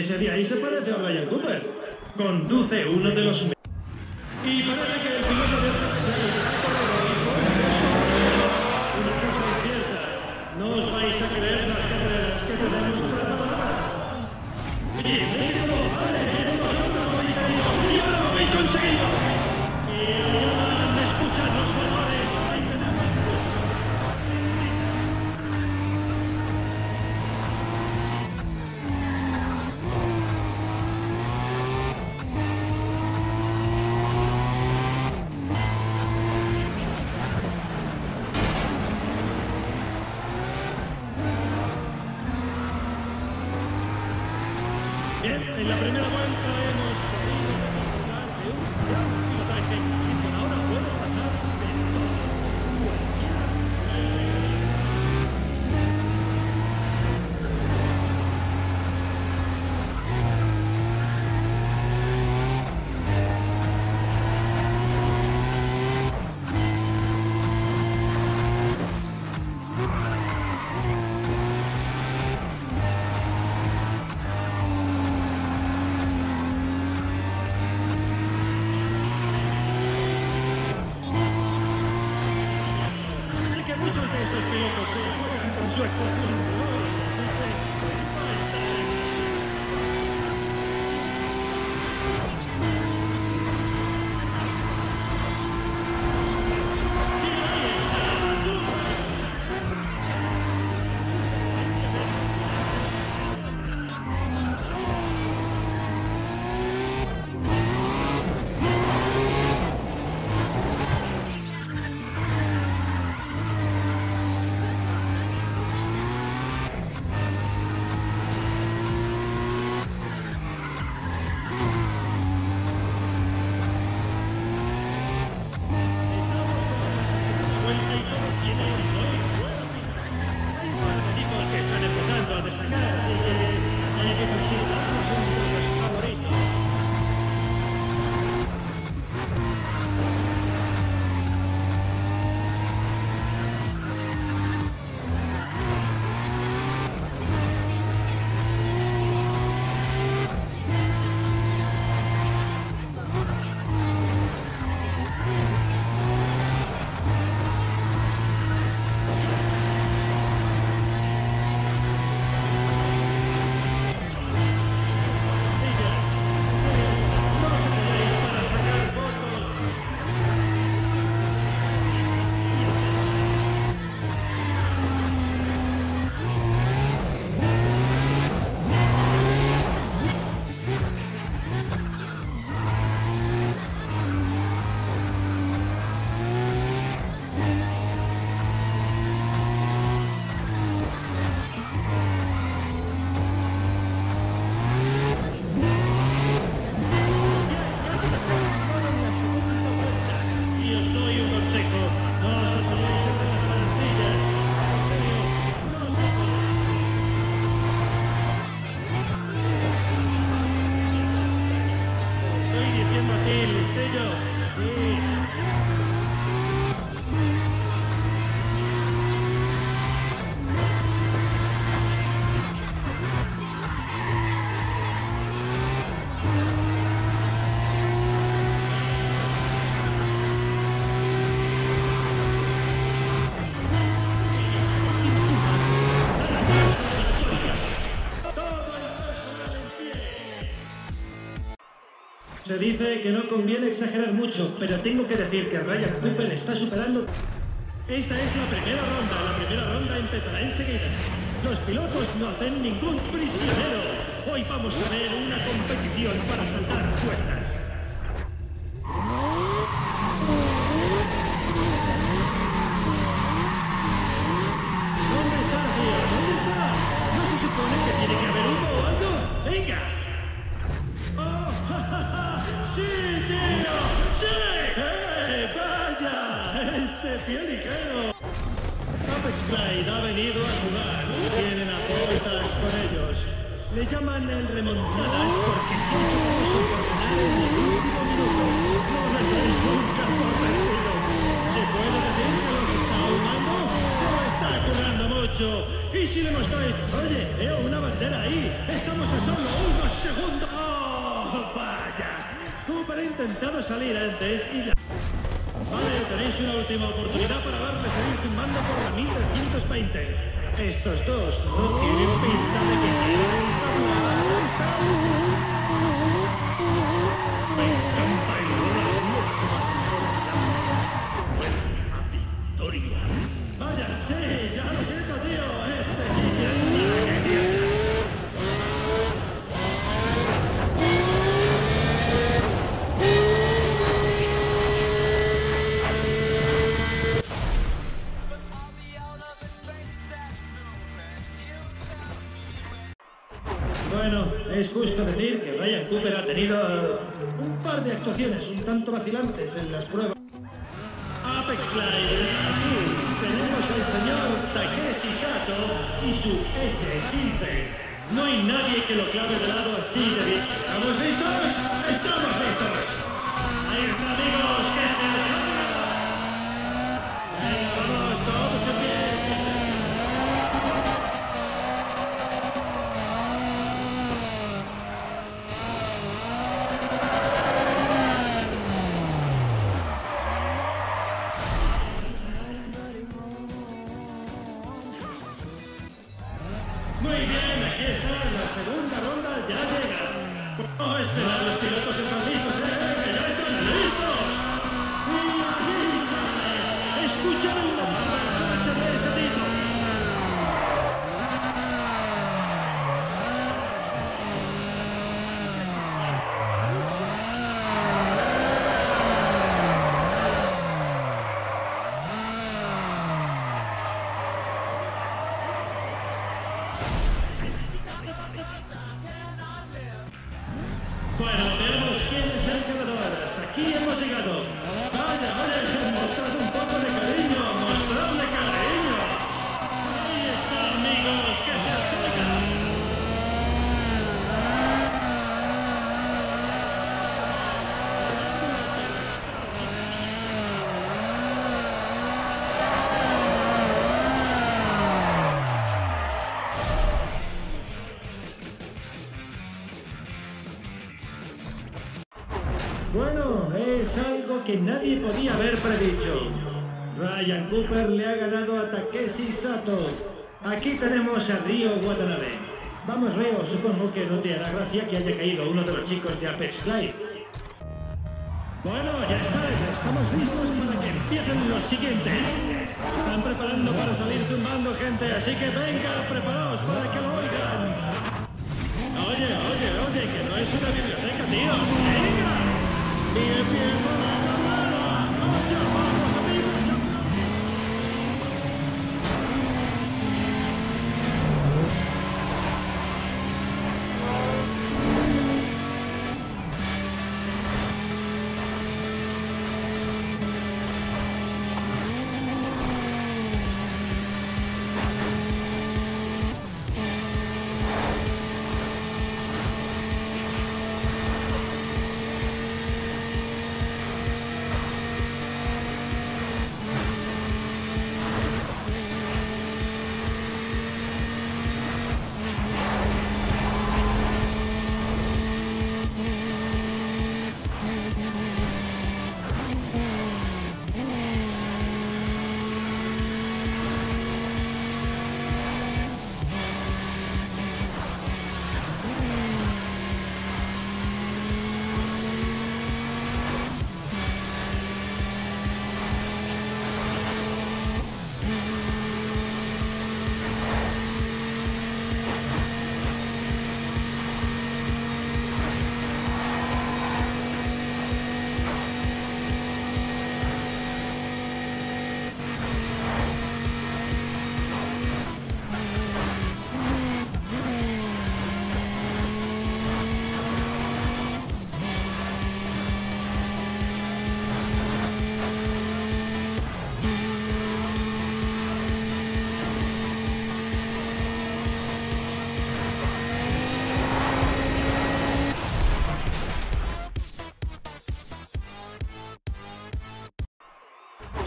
Ese de ahí se parece a Ryan Cooper. Conduce uno de los... Y parece que el piloto de atrás es el una cosa es cierta. No os vais a creer las carreras que tenemos preparadas. ¡Y listo! ¡Vale! ¡Vosotros lo habéis querido! ¡Y ahora lo habéis conseguido! ¡Y ahora me escuchan los valores! ¡Ahí tenemos! Bien, en la primera vuelta hemos podido disfrutar de un gran pilotaje y por ahora puede pasar de todo. Sé que muchos de estos pilotos se juegan con su actuación de hoy, así que va a estar en... vuelta y todo tiene un muy buen final. Hay un par de equipos que están empezando a destacar, así que hay que considerarlos entre los favoritos. Se dice que no conviene exagerar mucho, pero tengo que decir que Ryan Cooper está superando. Esta es la primera ronda empezará enseguida. Los pilotos no hacen ningún prisionero. Hoy vamos a ver una competición para saltar puertas. ¿Dónde está la tía? ¿Dónde está? ¿No se supone que tiene que haber humo o algo? ¡Venga! ¡Oh, ja, ja, ja! ¡Sí, tío! ¡Sí! ¡Vaya! ¡Este pie ligero! Apex Pride ha venido a jugar. Tienen a Bottas con ellos. Le llaman el remontadas porque se han hecho por ganar en el último minuto. No les deis nunca por vencido. ¿Se puede decir que los está ahumando? Se lo está currando mucho. Y si le mostráis... Oye, veo una bandera ahí. Estamos a solo unos intentado salir antes y la... Vale, tenéis una última oportunidad para verle salir zumbando por la 1320. Estos dos no tienen pinta de que quieran entablar amistad. Me encanta el olor a humo como a victoria. Vaya, sí, ya lo siento, tío. Este sí que es una genial. Bueno, es justo decir que Ryan Cooper ha tenido un par de actuaciones un tanto vacilantes en las pruebas. Apex Clyde, aquí tenemos al señor Takeshi Sato y su S15. No hay nadie que lo clave de lado así de bien. ¿Estamos listos? ¡Estamos listos! Ahí está, amigos, que se salga. Venga, vamos, todos en pie. Muy bien, aquí está, la segunda ronda ya llega. Oh, esperad, los pilotos están listos, que ya están listos. Y aquí sale. Escuchad la marcha de ese tipo. Bueno, veamos quién es el ganador. Hasta aquí hemos llegado. Vaya, vaya, mostrad un poco de cariño, mostradle cariño. Ahí está, amigos, que se acerca. Bueno, es algo que nadie podía haber predicho. Ryan Cooper le ha ganado a Takeshi Sato. Aquí tenemos a Ryo Watanabe. Vamos, Ryo, supongo que no te hará gracia que haya caído uno de los chicos de Apex Clyde. Bueno, ya está, estamos listos para que empiecen los siguientes. Se están preparando para salir zumbando, gente, así que venga, preparaos para que lo oigan. Oye, que no es una biblioteca, tíos. ¡Venga! Bien, bien, vamos, amigos.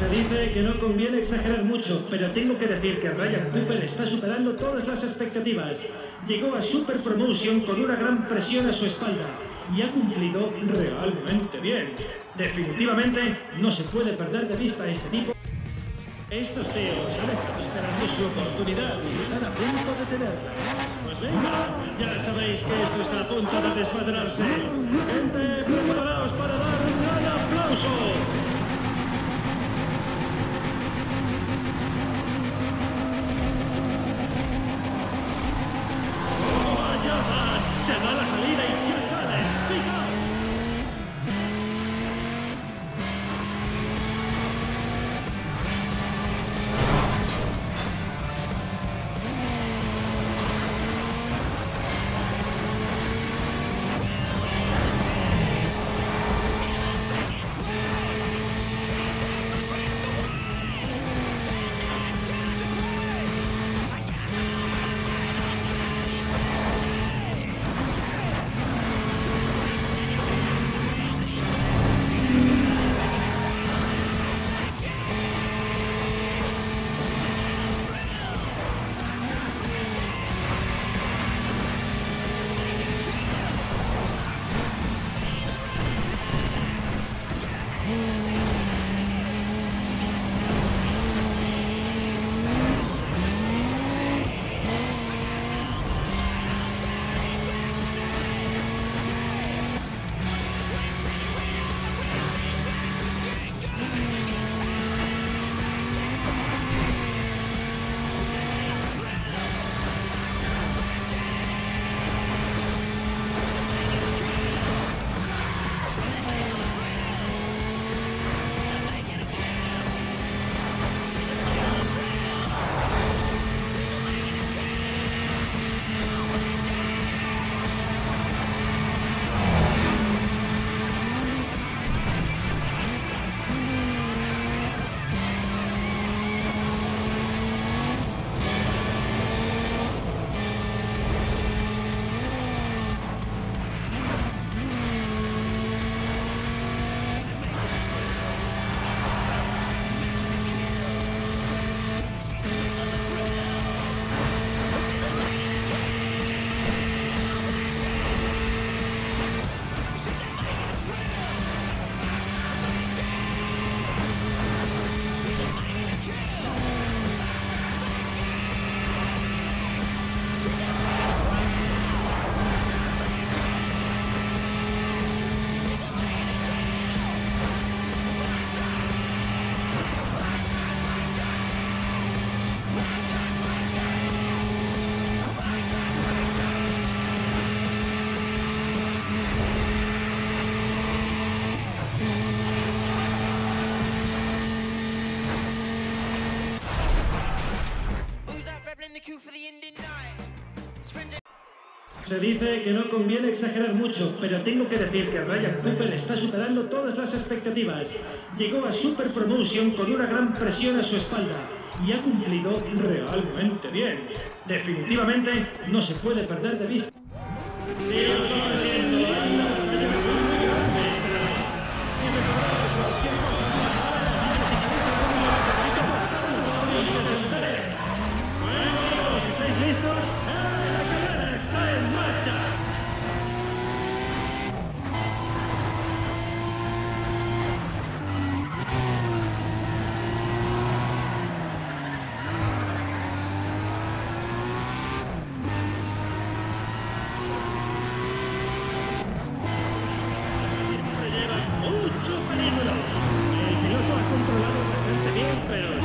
Se dice que no conviene exagerar mucho, pero tengo que decir que Ryan Cooper está superando todas las expectativas. Llegó a Super Promotion con una gran presión a su espalda y ha cumplido realmente bien. Definitivamente no se puede perder de vista a este tipo. Estos tíos han estado esperando su oportunidad y están a punto de tenerla. Pues venga, ya sabéis que esto está a punto de desmadrarse. Gente, preparaos para dar un gran aplauso. Se da la salida y ya sale. ¡Fijaos! Se dice que no conviene exagerar mucho, pero tengo que decir que Ryan Cooper está superando todas las expectativas. Llegó a Super Promotion con una gran presión a su espalda y ha cumplido realmente bien. Definitivamente no se puede perder de vista. ¿Estáis listos? ¡La carrera está en marcha! Siempre lleva mucho peligro. El piloto ha controlado bastante bien, pero...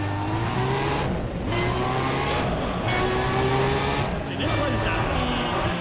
Primera vuelta.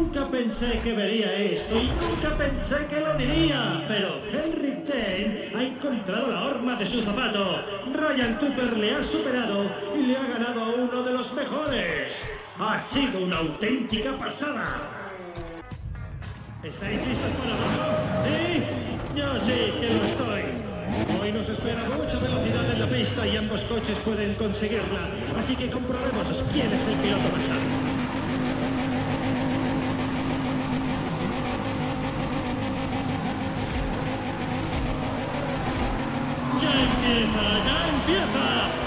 Nunca pensé que vería esto y nunca pensé que lo diría, pero Henry Dane ha encontrado la horma de su zapato. Ryan Cooper le ha superado y le ha ganado a uno de los mejores. Ha sido una auténtica pasada. ¿Estáis listos para verlo? ¿Sí? Yo sí que lo estoy. Hoy nos espera mucha velocidad en la pista y ambos coches pueden conseguirla. Así que comprobemos quién es el piloto más hábil. ¡Ya empieza! ¡Ya empieza!